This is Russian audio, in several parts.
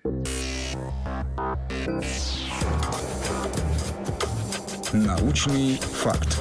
Научный факт.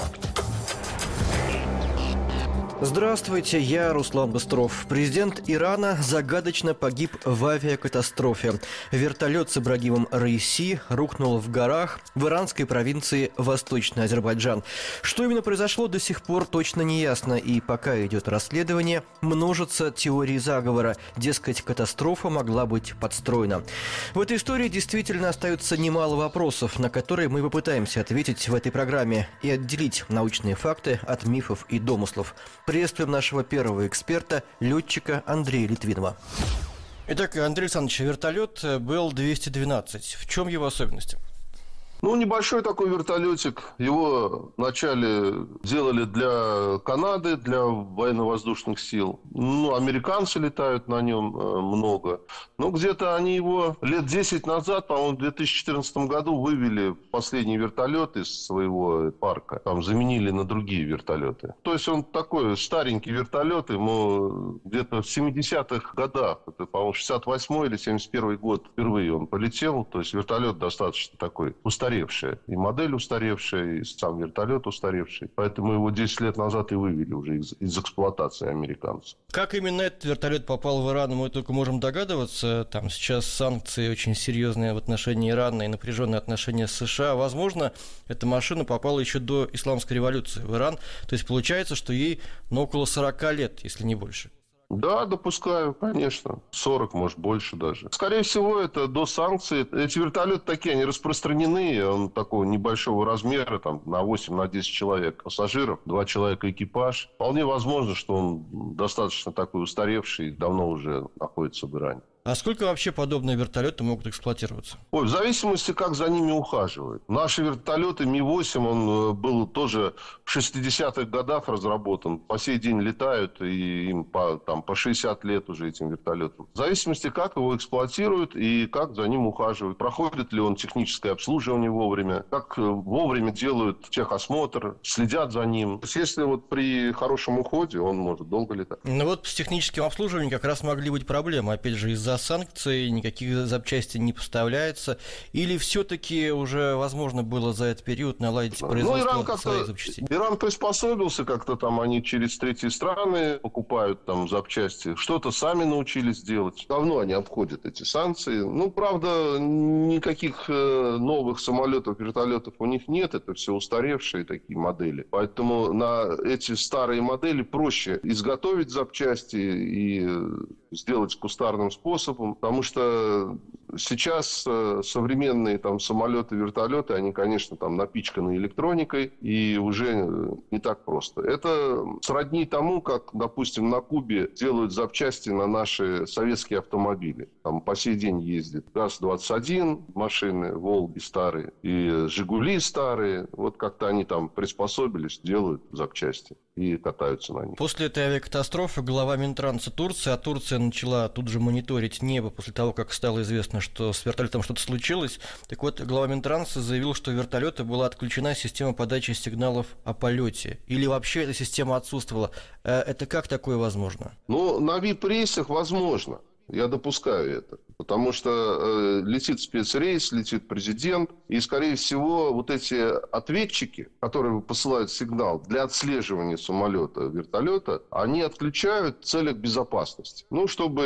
Здравствуйте, я Руслан Быстров. Президент Ирана загадочно погиб в авиакатастрофе. Вертолет с Ибрагимом Раиси рухнул в горах в иранской провинции Восточный Азербайджан. Что именно произошло, до сих пор точно не ясно. И пока идет расследование, множатся теории заговора. Дескать, катастрофа могла быть подстроена. В этой истории действительно остается немало вопросов, на которые мы попытаемся ответить в этой программе и отделить научные факты от мифов и домыслов. Приветствуем нашего первого эксперта, летчика Андрея Литвинова. Итак, Андрей Александрович, вертолет был 212. В чем его особенности? Небольшой такой вертолетик. Его вначале делали для Канады, для военно-воздушных сил. Американцы летают на нем много. Но где-то они его лет 10 назад, по-моему, в 2014 году вывели последний вертолет из своего парка. Там заменили на другие вертолеты. То есть он такой старенький вертолет. Ему где-то в 70-х годах, это, по-моему, 68-й или 71-й год впервые он полетел. То есть вертолет достаточно такой устаревший. И модель устаревшая, и сам вертолет устаревший. Поэтому его 10 лет назад и вывели уже из эксплуатации американцев. Как именно этот вертолет попал в Иран, мы только можем догадываться. Там сейчас санкции очень серьезные в отношении Ирана и напряженные отношения с США. Возможно, эта машина попала еще до исламской революции в Иран. То есть получается, что ей около 40 лет, если не больше. Да, допускаю, конечно. 40, может, больше даже. Скорее всего, это до санкций. Эти вертолеты такие, они распространены. Он такого небольшого размера, там, на 8-10 человек пассажиров, 2 человека экипаж. Вполне возможно, что он достаточно такой устаревший, давно уже находится в Иране. А сколько вообще подобные вертолеты могут эксплуатироваться? В зависимости, как за ними ухаживают. Наши вертолеты Ми-8, он был тоже в 60-х годах разработан. По сей день летают, и им по 60 лет уже этим вертолетам. В зависимости, как его эксплуатируют и как за ним ухаживают. Проходит ли он техническое обслуживание вовремя, как вовремя делают техосмотр, следят за ним. То есть, если при хорошем уходе, он может долго летать. С техническим обслуживанием как раз могли быть проблемы. Опять же, из-за санкций никаких запчастей не поставляется, или все-таки уже возможно было за этот период наладить производство своих запчастей? Иран приспособился как-то там, они через третьи страны покупают там запчасти, что-то сами научились делать. Давно они обходят эти санкции. Правда, никаких новых самолетов, вертолетов у них нет, это все устаревшие такие модели. Поэтому на эти старые модели проще изготовить запчасти и сделать кустарным способом, потому что сейчас современные самолеты, вертолеты, они, конечно, напичканы электроникой, и уже не так просто. Это сродни тому, как, допустим, на Кубе делают запчасти на наши советские автомобили. Там по сей день ездят ГАЗ-21 машины, Волги старые, и Жигули старые. Как-то они приспособились, делают запчасти и катаются на них. После этой авиакатастрофы глава Минтранса Турции, Турция начала тут же мониторить небо после того, как стало известно, что с вертолетом что-то случилось. Так вот, глава Минтранса заявил, что у вертолета была отключена система подачи сигналов о полете. Или вообще эта система отсутствовала. Это как такое возможно? На VIP-рейсах возможно. Я допускаю это. Потому что летит спецрейс, летит президент. И, скорее всего, эти ответчики, которые посылают сигнал для отслеживания самолета, вертолета, они отключают в целях безопасности. Чтобы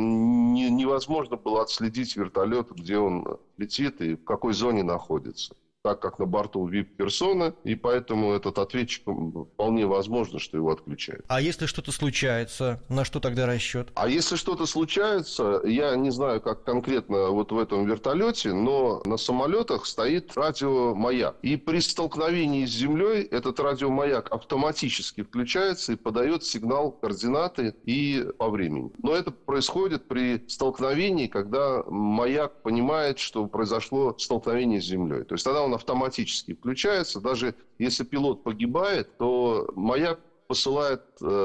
невозможно было отследить вертолет, где он летит и в какой зоне находится. Так как на борту VIP-персона, и поэтому этот ответчик вполне возможно, что его отключают. А если что-то случается, на что тогда расчет? А если что-то случается, я не знаю, как конкретно в этом вертолете, но на самолетах стоит радиомаяк. И при столкновении с землей этот радиомаяк автоматически включается и подает сигнал координаты и по времени. Но это происходит при столкновении, когда маяк понимает, что произошло столкновение с землей. То есть тогда он автоматически включается. Даже если пилот погибает, то маяк посылает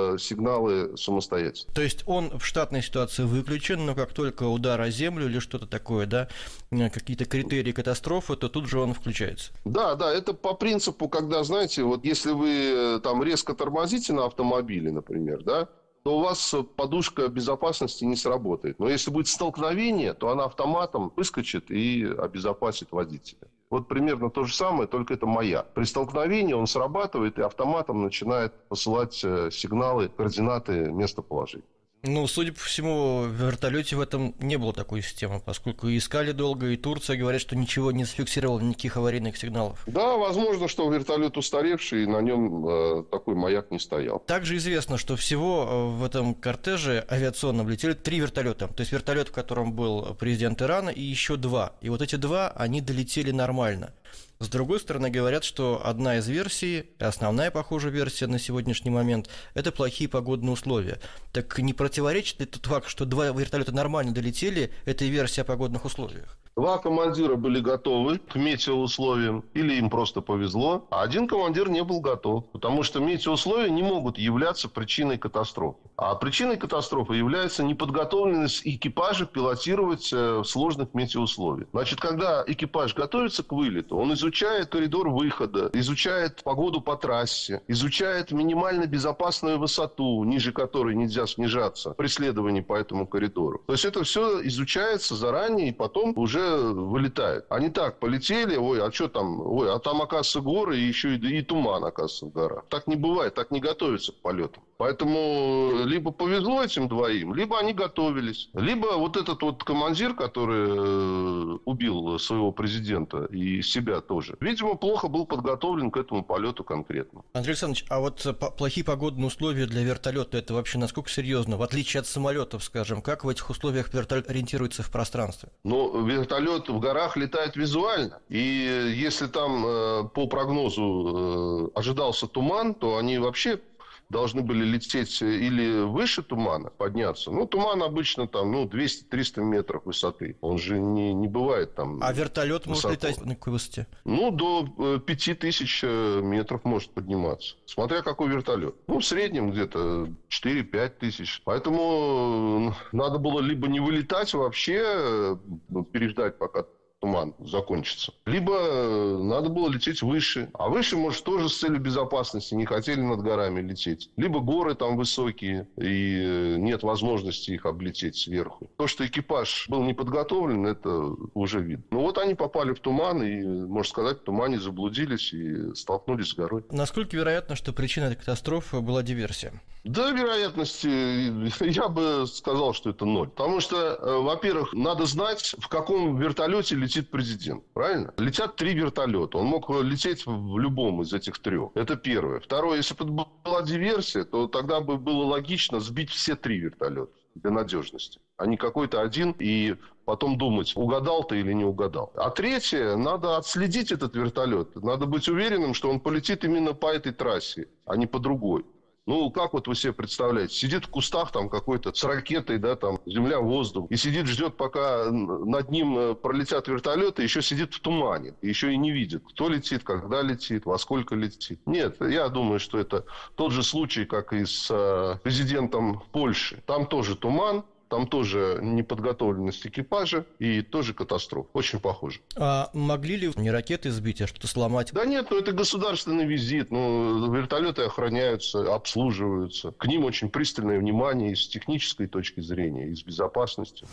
сигналы самостоятельно. То есть он в штатной ситуации выключен, но как только удар о землю или что-то такое, какие-то критерии катастрофы, то тут же он включается. Да, это по принципу, когда, знаете, если вы резко тормозите на автомобиле, например, то у вас подушка безопасности не сработает. Но если будет столкновение, то она автоматом выскочит и обезопасит водителя. Вот примерно то же самое, только это маяк. При столкновении он срабатывает и автоматом начинает посылать сигналы, координаты местоположения. Ну, судя по всему, в вертолете в этом не было такой системы, поскольку искали долго, и Турция говорит, что ничего не зафиксировала, никаких аварийных сигналов. Да, возможно, что вертолет устаревший, и на нем такой маяк не стоял. Также известно, что всего в этом кортеже авиационном летели 3 вертолета. То есть вертолет, в котором был президент Ирана, и еще 2. И вот эти 2, они долетели нормально. С другой стороны, говорят, что одна из версий, основная, похоже, версия на сегодняшний момент, это плохие погодные условия. Так не противоречит ли тот факт, что 2 вертолета нормально долетели, этой версии о погодных условиях? 2 командира были готовы к метеоусловиям, или им просто повезло, а 1 командир не был готов, потому что метеоусловия не могут являться причиной катастрофы. А причиной катастрофы является неподготовленность экипажа пилотировать в сложных метеоусловиях. Значит, когда экипаж готовится к вылету, он изучает коридор выхода, изучает погоду по трассе, изучает минимально безопасную высоту, ниже которой нельзя снижаться при следовании по этому коридору. То есть это все изучается заранее и потом уже вылетает. Они так полетели, а там, оказывается, горы, и еще и туман, оказывается, в горах. Так не бывает, так не готовятся к полетам. Поэтому либо повезло этим 2, либо они готовились. Либо вот этот вот командир, который убил своего президента и себя тоже, видимо, плохо был подготовлен к этому полету конкретно. Андрей Александрович, а вот плохие погодные условия для вертолета, это вообще насколько серьезно? В отличие от самолетов, скажем, как в этих условиях вертолет ориентируется в пространстве? Ну, вертолет в горах летает визуально. И если там по прогнозу ожидался туман, то они вообще должны были лететь или выше тумана, подняться. Ну, туман обычно там, 200-300 метров высоты. Он же не бывает там. А вертолет высоко. может летать на какой высоте? До 5000 метров может подниматься. Смотря какой вертолет. В среднем где-то 4-5 тысяч. Поэтому надо было либо не вылетать вообще, переждать, пока туман закончится. Либо надо было лететь выше. А выше, может, тоже с целью безопасности не хотели над горами лететь. Либо горы там высокие, и нет возможности их облететь сверху. То, что экипаж был не подготовлен, это уже видно. Ну, вот они попали в туман, и, можно сказать, в тумане заблудились и столкнулись с горой. Насколько вероятно, что причиной этой катастрофы была диверсия? Да, вероятности, я бы сказал, что это 0. Потому что, во-первых, надо знать, в каком вертолете летит президент. Правильно? Летят 3 вертолета. Он мог лететь в любом из этих 3. Это первое. Второе, если бы это была диверсия, то тогда бы было логично сбить все 3 вертолета для надежности, а не какой-то один и потом думать, угадал ты или не угадал. А третье, надо отследить этот вертолет. Надо быть уверенным, что он полетит именно по этой трассе, а не по другой. Ну, как вот вы себе представляете? Сидит в кустах там какой-то с ракетой, да, там, земля-воздух. И сидит, ждет, пока над ним пролетят вертолеты, еще сидит в тумане. Еще и не видит, кто летит, когда летит, во сколько летит. Нет, я думаю, что это тот же случай, как и с президентом Польши. Там тоже туман. Там тоже неподготовленность экипажа и тоже катастрофа. Очень похоже. А могли ли не ракеты сбить, а что-то сломать? Да нет, это государственный визит. Вертолеты охраняются, обслуживаются. К ним очень пристальное внимание и с технической точки зрения, и с безопасности.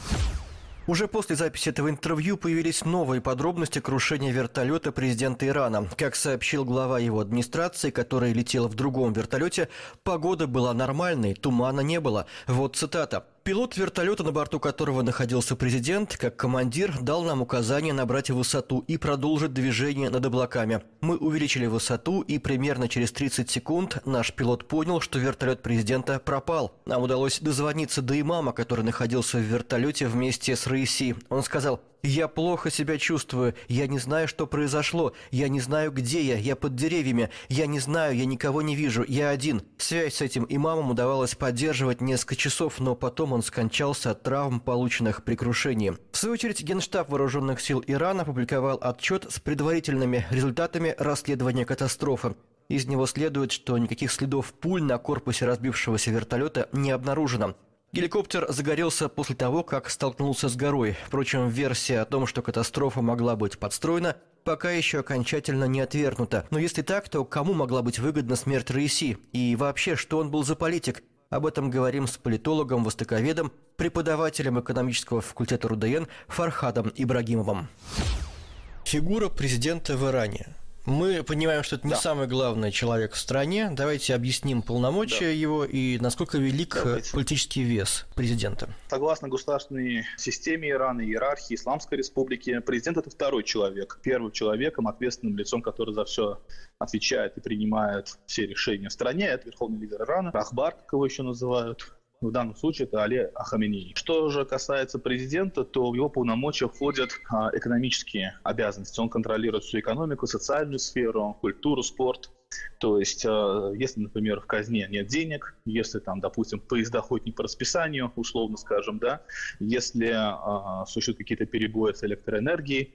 Уже после записи этого интервью появились новые подробности крушения вертолета президента Ирана. Как сообщил глава его администрации, который летел в другом вертолете, погода была нормальной, тумана не было. Вот цитата. Пилот вертолета, на борту которого находился президент, как командир, дал нам указание набрать высоту и продолжить движение над облаками. Мы увеличили высоту, и примерно через 30 секунд наш пилот понял, что вертолет президента пропал. Нам удалось дозвониться до имама, который находился в вертолете вместе с Раиси. Он сказал: «Я плохо себя чувствую, я не знаю, что произошло, я не знаю, где я под деревьями, я не знаю, я никого не вижу, я один». Связь с этим имамом удавалось поддерживать несколько часов, но потом он скончался от травм, полученных при крушении. В свою очередь, Генштаб Вооруженных сил Ирана опубликовал отчет с предварительными результатами расследования катастрофы. Из него следует, что никаких следов пуль на корпусе разбившегося вертолета не обнаружено. Геликоптер загорелся после того, как столкнулся с горой. Впрочем, версия о том, что катастрофа могла быть подстроена, пока еще окончательно не отвергнута. Но если так, то кому могла быть выгодна смерть Раиси? И вообще, что он был за политик? Об этом говорим с политологом, востоковедом, преподавателем экономического факультета РУДН Фархадом Ибрагимовым. Фигура президента в Иране. Мы понимаем, что это не самый главный человек в стране. Давайте объясним полномочия его и насколько велик политический вес президента. Согласно государственной системе Ирана, иерархии Исламской Республики, президент – это второй человек. Первым человеком, ответственным лицом, который за все отвечает и принимает все решения в стране, это верховный лидер Ирана, Рахбар, как его еще называют. В данном случае это Али Хаминеи. Что же касается президента, то в его полномочия входят экономические обязанности. Он контролирует всю экономику, социальную сферу, культуру, спорт. То есть, если, например, в казне нет денег, если там, допустим, поезда ходят не по расписанию, условно скажем, да, если существуют какие-то перебои с электроэнергией,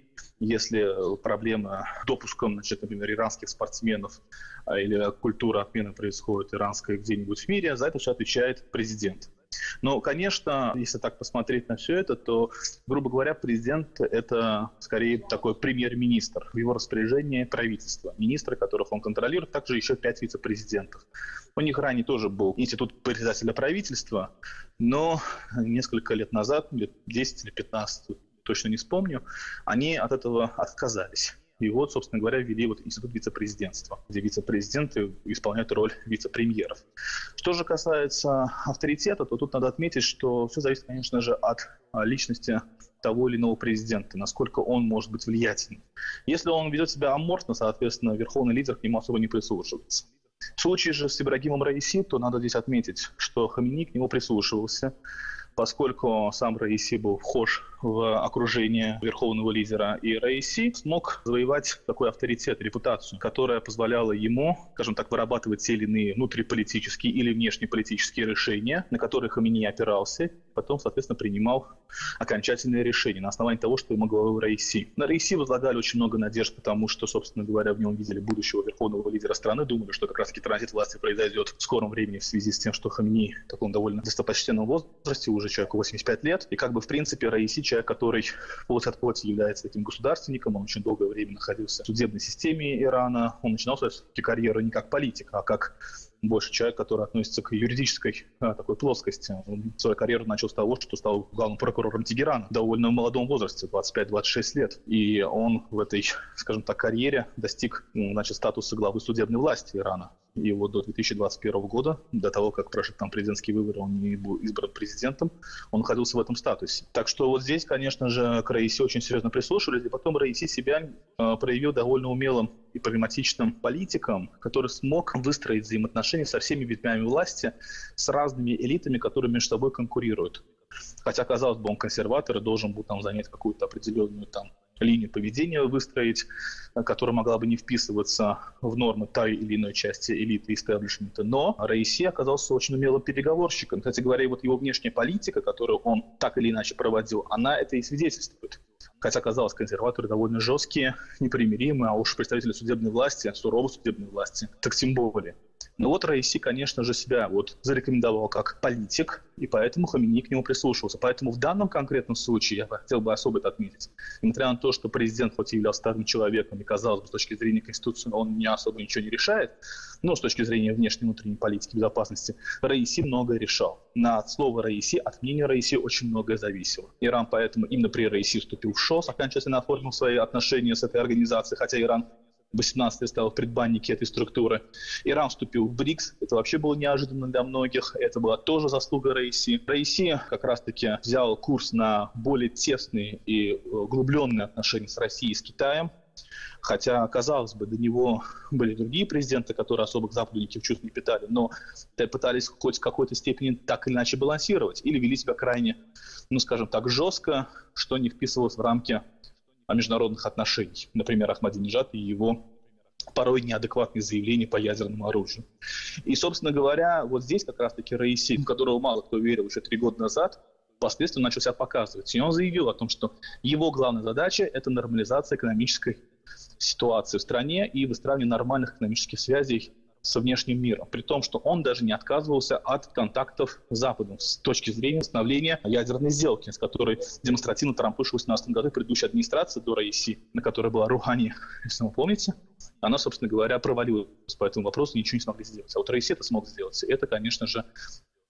если проблемы с допуском, значит, например, иранских спортсменов или культура отмены происходит иранской где-нибудь в мире, за это все отвечает президент. Но, конечно, если так посмотреть на все это, то, грубо говоря, президент – это скорее такой премьер-министр. В его распоряжении правительство. Министры, которых он контролирует, также еще 5 вице-президентов. У них ранее тоже был институт председателя правительства, но несколько лет назад, лет 10 или 15, точно не вспомню, они от этого отказались. И вот, собственно говоря, ввели вот институт вице-президентства, где вице-президенты исполняют роль вице-премьеров. Что же касается авторитета, то тут надо отметить, что все зависит, конечно же, от личности того или иного президента, насколько он может быть влиятельным. Если он ведет себя аморфно, соответственно, верховный лидер к нему особо не прислушивается. В случае же с Ибрагимом Раиси, то надо здесь отметить, что Хаминеи к нему прислушивался, поскольку сам Раиси был вхож в окружение верховного лидера, и Раиси смог завоевать такой авторитет, репутацию, которая позволяла ему, скажем так, вырабатывать те или иные внутриполитические или внешнеполитические решения, на которые Хаминеи опирался, потом, соответственно, принимал окончательные решения на основании того, что ему говорил Раиси. На Раиси возлагали очень много надежд, потому что, собственно говоря, в нем видели будущего верховного лидера страны, думали, что как раз-таки транзит власти произойдет в скором времени в связи с тем, что Хаминеи в таком довольно достопочтенном возрасте, уже человеку 85 лет, и как бы в принципе Раиси человек, который плоть от плоти является таким государственником, он очень долгое время находился в судебной системе Ирана, он начинал свою карьеру не как политик, а как больше человек, который относится к юридической такой плоскости. Он свою карьеру начал с того, что стал главным прокурором Тегерана в довольно молодом возрасте, 25-26 лет. И он в этой, скажем так, карьере достиг, значит, статуса главы судебной власти Ирана. И вот до 2021 года, до того, как прошли там президентские выборы, он не был избран президентом, он находился в этом статусе. Так что вот здесь, конечно же, к Раиси очень серьезно прислушивались, и потом Раиси себя проявил довольно умелым и прагматичным политиком, который смог выстроить взаимоотношения со всеми ветвями власти, с разными элитами, которые между собой конкурируют. Хотя, казалось бы, он консерватор и должен был там занять какую-то определенную там линию поведения выстроить, которая могла бы не вписываться в нормы той или иной части элиты и истеблишмента. Но Раиси оказался очень умелым переговорщиком. Кстати говоря, вот его внешняя политика, которую он так или иначе проводил, она это и свидетельствует. Хотя, казалось, консерваторы довольно жесткие, непримиримые, а уж представители судебной власти, суровой судебной власти, так тем более. Но вот Раиси, конечно же, себя вот зарекомендовал как политик, и поэтому Хаминеи к нему прислушивался. Поэтому в данном конкретном случае я хотел бы особо это отметить. Несмотря на то, что президент хоть и являлся старым человеком, и, казалось бы, с точки зрения Конституции он не особо ничего не решает, но с точки зрения внешней и внутренней политики, безопасности, Раиси многое решал. На слово Раиси, от мнения Раиси очень многое зависело. Иран поэтому именно при Раиси вступил в ШОС, окончательно оформил свои отношения с этой организацией, хотя Иран 18 лет стал в предбаннике этой структуры. Иран вступил в БРИКС. Это вообще было неожиданно для многих. Это была тоже заслуга Раиси. Раиси как раз-таки взял курс на более тесные и углубленные отношения с Россией и с Китаем. Хотя, казалось бы, до него были другие президенты, которые особо к Западу никаких чувств не питали, но пытались хоть в какой-то степени так или иначе балансировать или вели себя крайне, скажем так, жестко, что не вписывалось в рамки международных отношений. Например, Ахмадинежад и его порой неадекватные заявления по ядерному оружию. И, собственно говоря, вот здесь как раз-таки Раиси, в которого мало кто верил еще 3 года назад, впоследствии начал себя показывать. И он заявил о том, что его главная задача – это нормализация экономической ситуации в стране и выстраивание нормальных экономических связей со внешним миром, при том, что он даже не отказывался от контактов с Западом с точки зрения установления ядерной сделки, с которой демонстративно Трамп вышел в 2018 году предыдущей администрации до Раиси, на которой была Рухани, если вы помните. Она, собственно говоря, провалилась по этому вопросу, ничего не смогли сделать. А вот Раиси это смог сделать. И это, конечно же,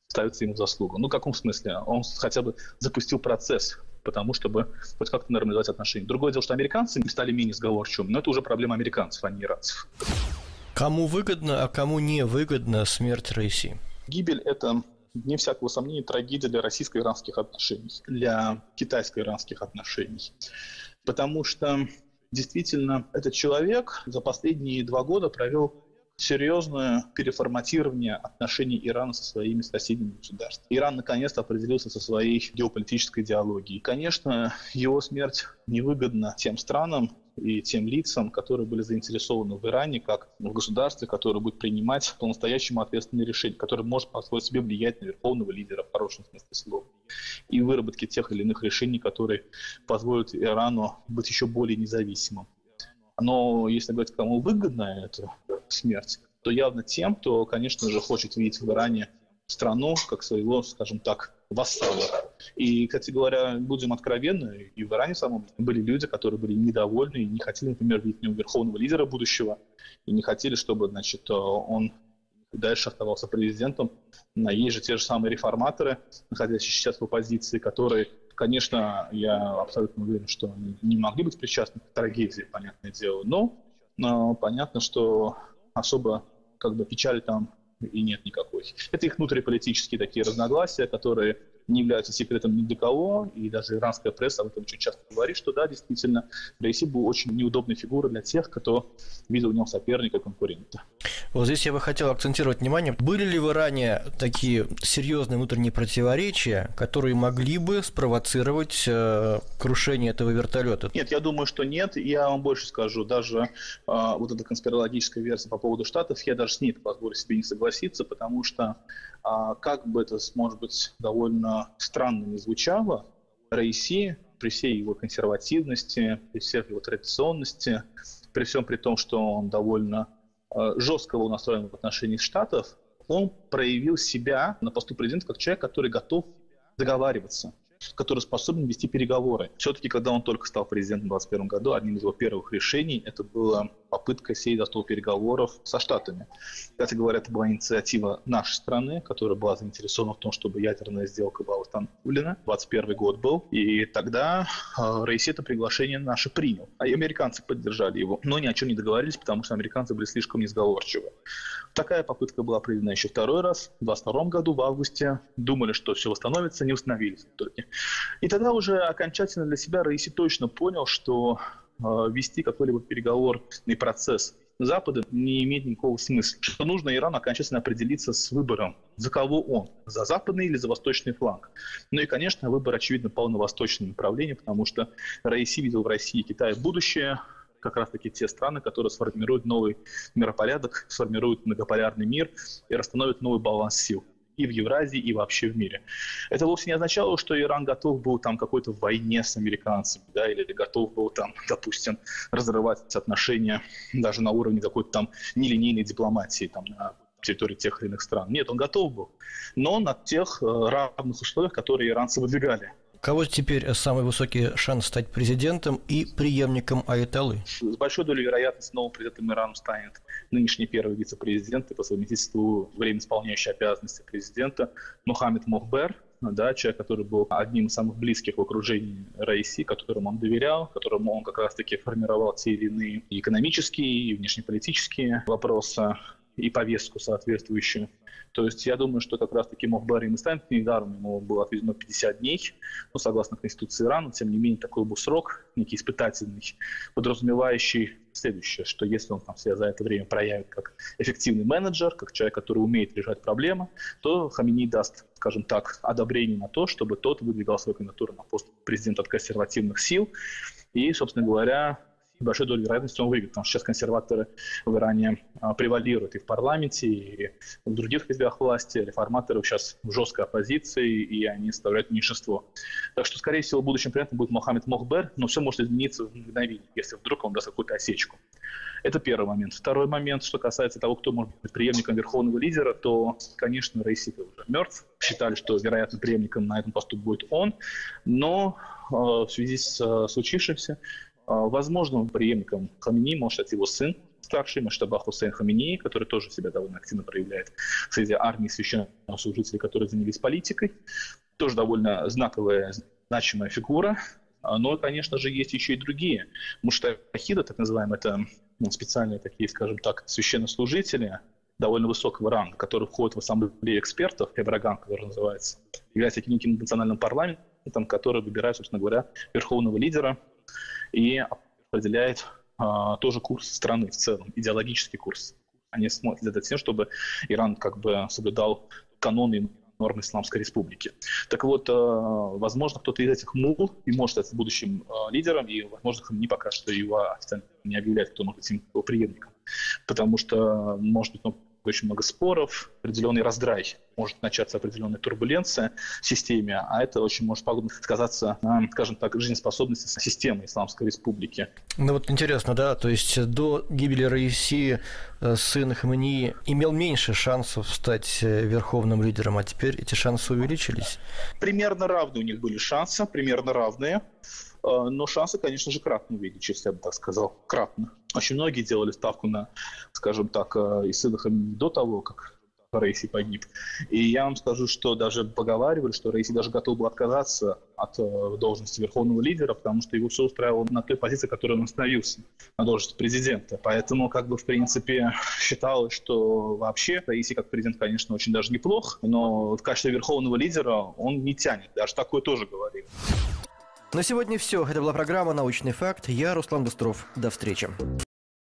ставится ему в заслугу. Ну, в каком смысле? Он хотя бы запустил процесс, потому чтобы хоть как-то нормализовать отношения. Другое дело, что американцы стали менее сговорчивыми, но это уже проблема американцев, а не иранцев. Кому выгодно, а кому не выгодна смерть Раиси? Гибель – это, вне всякого сомнения, трагедия для российско-иранских отношений, для китайско-иранских отношений. Потому что действительно этот человек за последние 2 года провел серьезное переформатирование отношений Ирана со своими соседними государствами. Иран наконец-то определился со своей геополитической идеологией. И, конечно, его смерть невыгодна тем странам и тем лицам, которые были заинтересованы в Иране, как в государстве, которое будет принимать по-настоящему ответственные решения, которое может позволить себе влиять на верховного лидера в хорошем смысле слова. И выработки тех или иных решений, которые позволят Ирану быть еще более независимым. Но если говорить, кому выгодна эта смерть, то явно тем, кто, конечно же, хочет видеть в Иране страну как своего, скажем так, вассала. И, кстати говоря, будем откровенны, и в Иране самом были люди, которые были недовольны и не хотели, например, видеть в нем верховного лидера будущего, и не хотели, чтобы, значит, он дальше оставался президентом. Есть же те же самые реформаторы, находящиеся сейчас в оппозиции, которые, конечно, я абсолютно уверен, что они не могли быть причастны к трагедии, понятное дело, но понятно, что особо печали там и нет никакой. Это их внутриполитические такие разногласия, которые не являются секретом ни для кого, и даже иранская пресса об этом очень часто говорит, что да, действительно, Раиси был очень неудобной фигурой для тех, кто видел в нем соперника, конкурента. Вот здесь я бы хотел акцентировать внимание, были ли в Иране такие серьезные внутренние противоречия, которые могли бы спровоцировать крушение этого вертолета? Нет, я думаю, что нет. Я вам больше скажу, даже вот эта конспирологическая версия по поводу Штатов, я даже с ней позволю себе не согласиться, потому что как бы это, может быть, довольно странно не звучало, Раиси при всей его консервативности, при всей его традиционности, при всем при том, что он довольно жестко был настроен в отношении Штатов, он проявил себя на посту президента как человек, который готов договариваться, который способен вести переговоры. Все-таки, когда он только стал президентом в 2021 году, одним из его первых решений это была попытка сесть за стол переговоров со Штатами. Кстати говоря, это была инициатива нашей страны, которая была заинтересована в том, чтобы ядерная сделка была установлена. 2021 год был, и тогда Раиси это приглашение наше принял. А и американцы поддержали его, но ни о чем не договорились, потому что американцы были слишком несговорчивы. Такая попытка была проведена еще 2-й раз, в 2022 году, в августе. Думали, что все восстановится, не восстановились в итоге. И тогда уже окончательно для себя Раиси точно понял, что вести какой-либо переговорный процесс Запада не имеет никакого смысла. Что нужно Ирану окончательно определиться с выбором, за кого он, за западный или за восточный фланг. Ну и, конечно, выбор, очевидно, пал на восточное направление, потому что Раиси видел в России и Китае будущее, как раз-таки те страны, которые сформируют новый миропорядок, сформируют многополярный мир и расстановят новый баланс сил и в Евразии, и вообще в мире. Это вовсе не означало, что Иран готов был там какой-то в войне с американцами, да, или готов был там, допустим, разрывать отношения даже на уровне какой-то там нелинейной дипломатии там, на территории тех или иных стран. Нет, он готов был, но на тех равных условиях, которые иранцы выдвигали. У кого теперь самый высокий шанс стать президентом и преемником аятоллы? С большой долей вероятности новым президентом Ирана станет нынешний первый вице-президент и по совместительству время исполняющий обязанности президента Мохаммед Мохбер, да, человек, который был одним из самых близких в окружении Раиси, которому он доверял, которому он как раз-таки формировал те или иные и экономические, и внешнеполитические вопросы, и повестку соответствующую. То есть я думаю, что как раз-таки Мохбер им и станет, недаром ему было отведено 50 дней, но согласно Конституции Ирана, тем не менее такой был срок, некий испытательный, подразумевающий следующее, что если он там себя за это время проявит как эффективный менеджер, как человек, который умеет решать проблемы, то Хаминеи даст, скажем так, одобрение на то, чтобы тот выдвигал свою кандидатуру на пост президента от консервативных сил. И, собственно говоря, большой долей вероятности он выиграет, потому что сейчас консерваторы в Иране превалируют и в парламенте, и в других ветвях власти. Реформаторы сейчас в жесткой оппозиции, и они составляют меньшинство. Так что, скорее всего, будущим президентом будет Мохаммед Мохбер, но все может измениться в мгновение, если вдруг он даст какую-то осечку. Это первый момент. Второй момент, что касается того, кто может быть преемником верховного лидера, то, конечно, Раиси уже мертв. Считали, что, вероятно, преемником на этом посту будет он, но в связи с случившимся возможным преемником Хаминеи может стать его сын, старший Моштаба Хусейн Хаминеи, который тоже себя довольно активно проявляет среди армии священнослужителей, которые занялись политикой. Тоже довольно знаковая, значимая фигура. Но, конечно же, есть еще и другие. Муштахиды, так называемые, это специальные такие, скажем так, священнослужители довольно высокого ранга, которые входят в ассамблею экспертов, Эбраган, который называется, является неким национальным парламентом, который выбирает, собственно говоря, верховного лидера и определяет тоже курс страны в целом, идеологический курс. Они смотрят за тем, чтобы Иран как бы соблюдал каноны и нормы Исламской Республики. Так вот, возможно, кто-то из этих мул и может стать будущим лидером, и, возможно, не пока что его официально не объявляет, кто может быть его преемником. Потому что, может быть, очень много споров, определенный раздрай, может начаться определенная турбуленция в системе, а это очень может пагубно сказаться на, скажем так, жизнеспособности системы Исламской Республики. Ну вот интересно, да, то есть до гибели Раиси сын Хаминеи имел меньше шансов стать верховным лидером, а теперь эти шансы увеличились? Примерно равные у них были шансы, примерно равные. Но шансы, конечно же, кратно увеличились, я бы так сказал, кратно. Очень многие делали ставку на, скажем так, и сына Хаминеи до того, как Раиси погиб. И я вам скажу, что даже поговаривали, что Раиси даже готов был отказаться от должности верховного лидера, потому что его все устраивало на той позиции, которой он остановился, на должности президента. Поэтому, как бы, в принципе, считалось, что вообще Раиси как президент, конечно, очень даже неплох, но в качестве верховного лидера он не тянет. Даже такое тоже говорили. На сегодня все. Это была программа «Научный факт». Я Руслан Быстров. До встречи.